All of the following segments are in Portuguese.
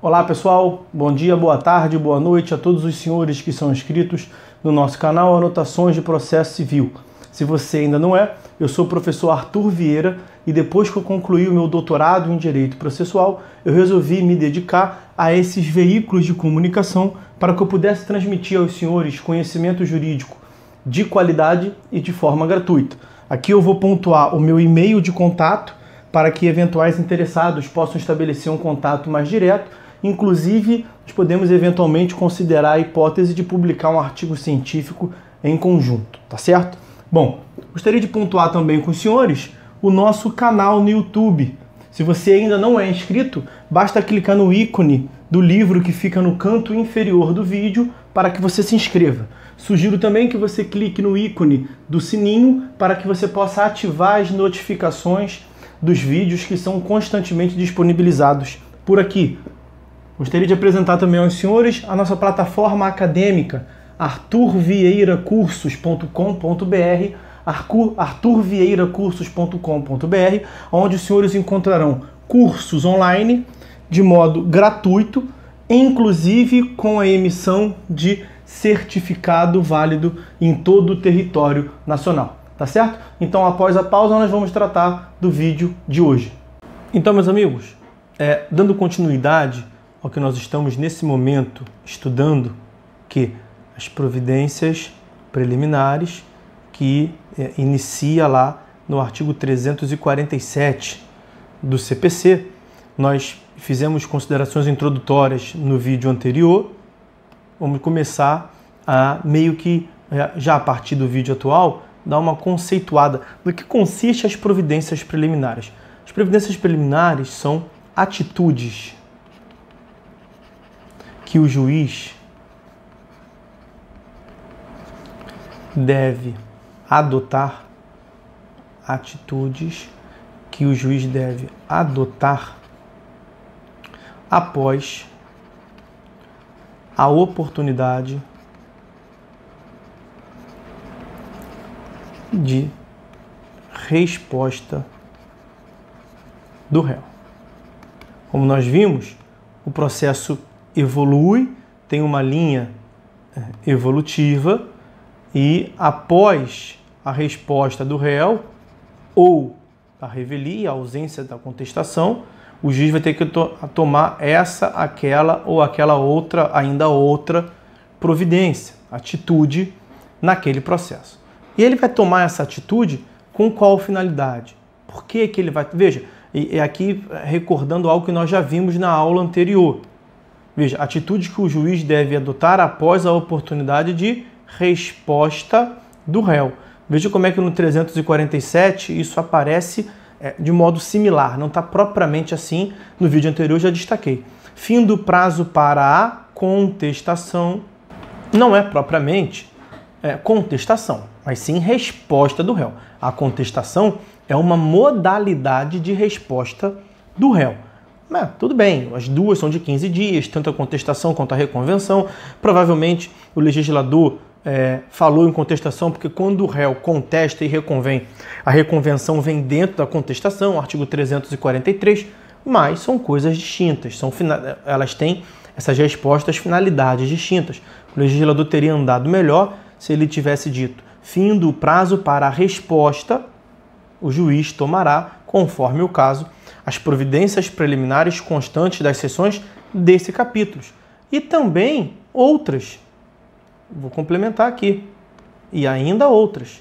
Olá pessoal, bom dia, boa tarde, boa noite a todos os senhores que são inscritos no nosso canal Anotações de Processo Civil. Se você ainda não é, eu sou o professor Arthur Vieira e depois que eu concluí o meu doutorado em Direito Processual, eu resolvi me dedicar a esses veículos de comunicação para que eu pudesse transmitir aos senhores conhecimento jurídico de qualidade e de forma gratuita. Aqui eu vou pontuar o meu e-mail de contato para que eventuais interessados possam estabelecer um contato mais direto. Inclusive, nós podemos eventualmente considerar a hipótese de publicar um artigo científico em conjunto, tá certo? Bom, gostaria de pontuar também com os senhores o nosso canal no YouTube. Se você ainda não é inscrito, basta clicar no ícone do livro que fica no canto inferior do vídeo para que você se inscreva. Sugiro também que você clique no ícone do sininho para que você possa ativar as notificações dos vídeos que são constantemente disponibilizados por aqui. Gostaria de apresentar também aos senhores a nossa plataforma acadêmica, arturvieiracursos.com.br, arturvieiracursos.com.br, onde os senhores encontrarão cursos online de modo gratuito, inclusive com a emissão de certificado válido em todo o território nacional, tá certo? Então, após a pausa, nós vamos tratar do vídeo de hoje. Então, meus amigos, dando continuidade ao que nós estamos nesse momento estudando, que as providências preliminares que inicia lá no artigo 347 do CPC, nós fizemos considerações introdutórias no vídeo anterior. Vamos começar a meio que, já a partir do vídeo atual, dar uma conceituada do que consiste as providências preliminares. As providências preliminares são atitudes que o juiz deve adotar, após a oportunidade de resposta do réu. Como nós vimos, o processo evolui, tem uma linha evolutiva e após a resposta do réu ou a revelia, a ausência da contestação, o juiz vai ter que tomar essa, aquela ou aquela outra, ainda outra providência, atitude naquele processo. E ele vai tomar essa atitude com qual finalidade? Por que ele vai... Veja, e aqui recordando algo que nós já vimos na aula anterior. Veja, atitude que o juiz deve adotar após a oportunidade de resposta do réu. Veja como é que no 347 isso aparece de modo similar, não está propriamente assim, no vídeo anterior eu já destaquei. Fim do prazo para a contestação não é propriamente contestação, mas sim resposta do réu. A contestação é uma modalidade de resposta do réu. Mas, tudo bem, as duas são de 15 dias, tanto a contestação quanto a reconvenção. Provavelmente o legislador falou em contestação porque quando o réu contesta e reconvém, a reconvenção vem dentro da contestação, artigo 343, mas são coisas distintas, elas têm essas respostas, finalidades distintas. O legislador teria andado melhor se ele tivesse dito, fim do prazo para a resposta, o juiz tomará, conforme o caso, as providências preliminares constantes das seções desse capítulo. E também outras. Vou complementar aqui. E ainda outras.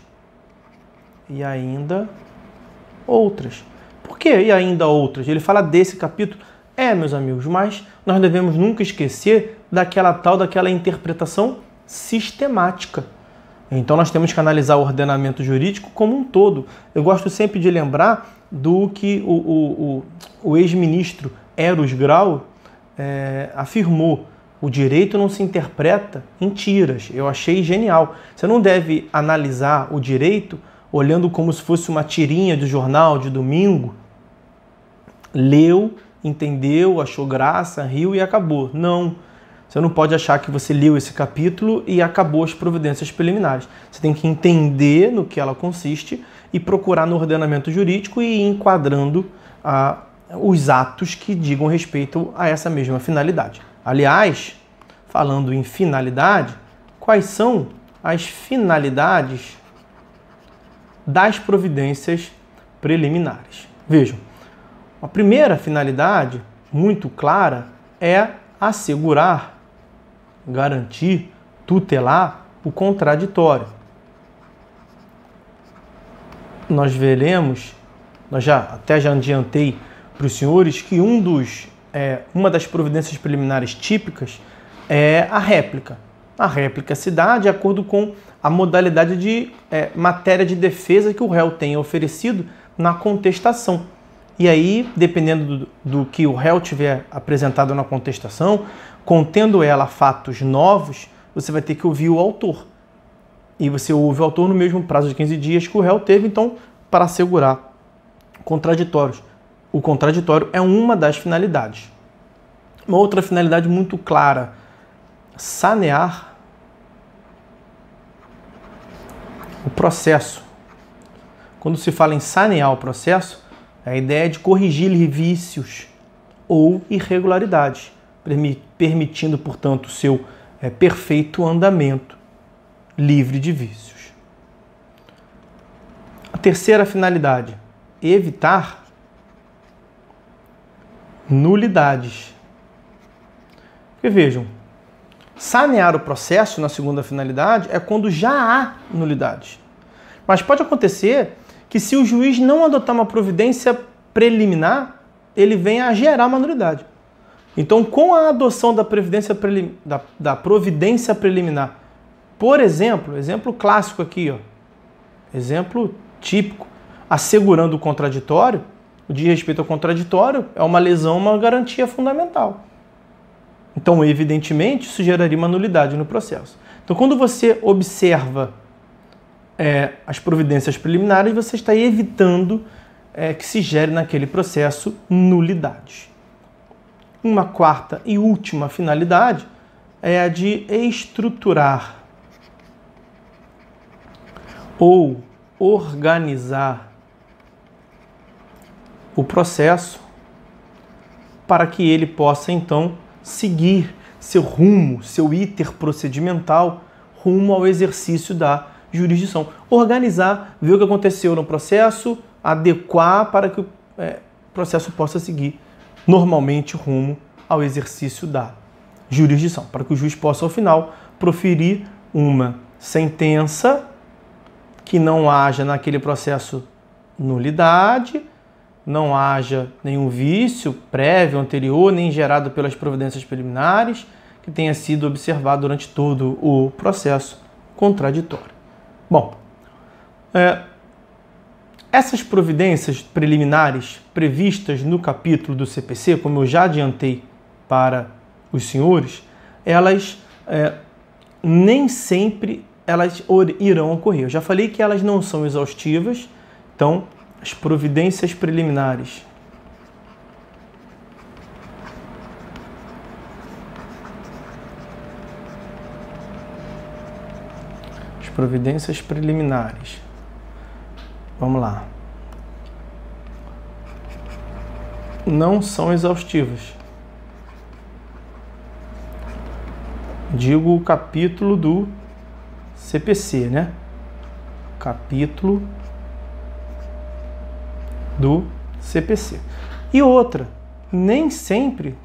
Por que e ainda outras? Ele fala desse capítulo. Meus amigos, mas nós devemos nunca esquecer daquela interpretação sistemática. Então nós temos que analisar o ordenamento jurídico como um todo. Eu gosto sempre de lembrar do que o ex-ministro Eros Grau afirmou. O direito não se interpreta em tiras. Eu achei genial. Você não deve analisar o direito olhando como se fosse uma tirinha de jornal de domingo. Leu, entendeu, achou graça, riu e acabou. Não. Você não pode achar que você leu esse capítulo e acabou as providências preliminares. Você tem que entender no que ela consiste e procurar no ordenamento jurídico e ir enquadrando os atos que digam respeito a essa mesma finalidade. Aliás, falando em finalidade, quais são as finalidades das providências preliminares? Vejam, a primeira finalidade, muito clara, é assegurar, garantir, tutelar o contraditório. Nós veremos, já adiantei para os senhores que uma das providências preliminares típicas é a réplica. A réplica se dá de acordo com a modalidade de matéria de defesa que o réu tenha oferecido na contestação. E aí, dependendo do que o réu tiver apresentado na contestação, contendo ela fatos novos, você vai ter que ouvir o autor. E você ouve o autor no mesmo prazo de 15 dias que o réu teve, então, para assegurar contraditórios. O contraditório é uma das finalidades. Uma outra finalidade muito clara: sanear o processo. Quando se fala em sanear o processo, a ideia é de corrigir vícios ou irregularidades, permitindo, portanto, o seu perfeito andamento, livre de vícios. A terceira finalidade: evitar nulidades. Porque vejam, sanear o processo, na segunda finalidade, é quando já há nulidades. Mas pode acontecer que, se o juiz não adotar uma providência preliminar, ele venha a gerar uma nulidade. Então, com a adoção da providência preliminar, por exemplo clássico aqui, exemplo típico, assegurando o contraditório, o de respeito ao contraditório é uma lesão, uma garantia fundamental. Então, evidentemente, isso geraria uma nulidade no processo. Então, quando você observa as providências preliminares, você está evitando que se gere naquele processo nulidades. Uma quarta e última finalidade é a de estruturar ou organizar o processo para que ele possa, então, seguir seu rumo, seu iter procedimental, rumo ao exercício da jurisdição. Organizar, ver o que aconteceu no processo, adequar para que o processo possa seguir normalmente rumo ao exercício da jurisdição, para que o juiz possa, ao final, proferir uma sentença que não haja naquele processo nulidade, não haja nenhum vício prévio, anterior, nem gerado pelas providências preliminares, que tenha sido observado durante todo o processo contraditório. Bom, essas providências preliminares previstas no capítulo do CPC, como eu já adiantei para os senhores, elas nem sempre irão ocorrer. Eu já falei que elas não são exaustivas, então as providências preliminares vamos lá, não são exaustivas. Digo o capítulo do CPC, né? Capítulo do CPC. E outra, nem sempre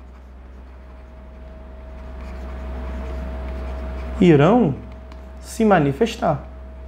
irão se manifestar.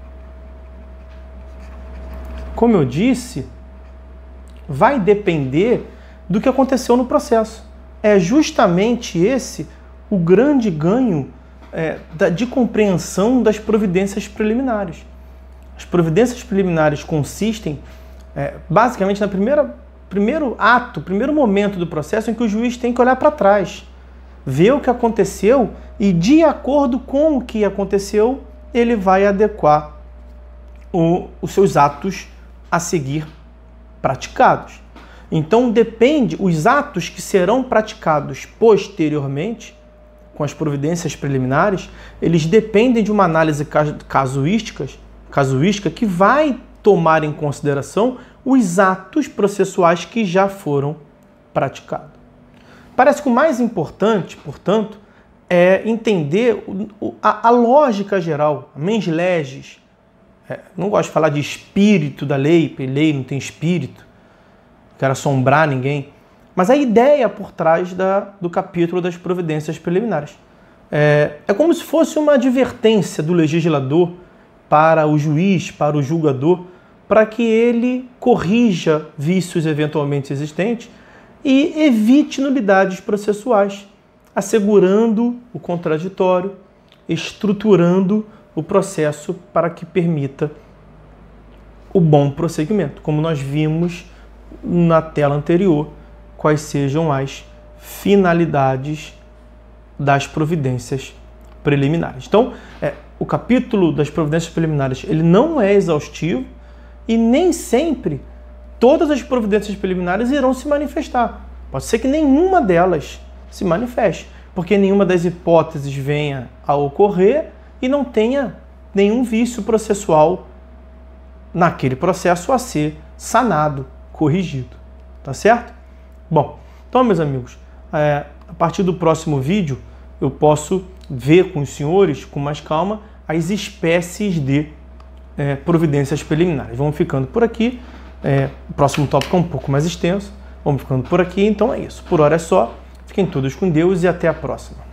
Como eu disse, vai depender do que aconteceu no processo. É justamente esse o grande ganho de compreensão das providências preliminares. As providências preliminares consistem basicamente no primeiro momento do processo em que o juiz tem que olhar para trás, ver o que aconteceu e, de acordo com o que aconteceu, ele vai adequar os seus atos a seguir praticados. Então, depende, os atos que serão praticados posteriormente, com as providências preliminares, eles dependem de uma análise casuística que vai tomar em consideração os atos processuais que já foram praticado. Parece que o mais importante, portanto, é entender a lógica geral, a mens legis. Não gosto de falar de espírito da lei, porque lei não tem espírito, não quero assombrar ninguém, mas a ideia por trás do capítulo das providências preliminares. É como se fosse uma advertência do legislador para o juiz, para o julgador, para que ele corrija vícios eventualmente existentes e evite nulidades processuais, assegurando o contraditório, estruturando o processo para que permita o bom prosseguimento, como nós vimos na tela anterior, quais sejam as finalidades das providências preliminares. Então, o capítulo das providências preliminares ele não é exaustivo e nem sempre todas as providências preliminares irão se manifestar. Pode ser que nenhuma delas se manifeste, porque nenhuma das hipóteses venha a ocorrer e não tenha nenhum vício processual naquele processo a ser sanado, corrigido. Tá certo? Bom, então, meus amigos, a partir do próximo vídeo eu posso ver com os senhores, com mais calma, as espécies de providências preliminares. Vamos ficando por aqui. O próximo tópico é um pouco mais extenso. Vamos ficando por aqui. Então é isso. Por hora é só. Fiquem todos com Deus e até a próxima.